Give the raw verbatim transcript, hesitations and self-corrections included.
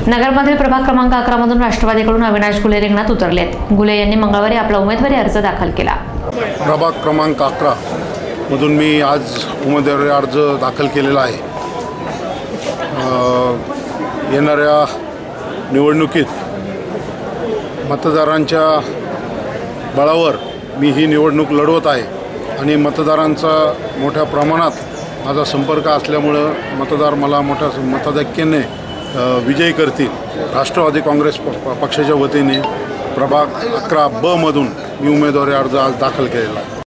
नगरमधील प्रभाग क्रमांक अकरा मधून राष्ट्रवादीकडून अविनाश घुले रिंगणात उतरलेत। घुले यांनी मंगळवारी आपला उमेदवारी अर्ज दाखल केला। प्रभाग क्रमांक अकरा मधून मी आज उमेदवारी अर्ज दाखल केलेला आहे। येणाऱ्या निवडणुकीत मतदारांच्या बळावर मी ही निवडणूक लढवत आहे आणि मतदारांचा मोठ्या प्रमाणात माझा संपर्क असल्यामुळं मतदार मला मोठ्या मताधिक्याने विजयी करतील। राष्ट्रवादी काँग्रेस पक्षाच्या वतीने प्रभाग अकरा ब मधून मी उमेदवारी अर्ज आज दाखल केलेला आहे।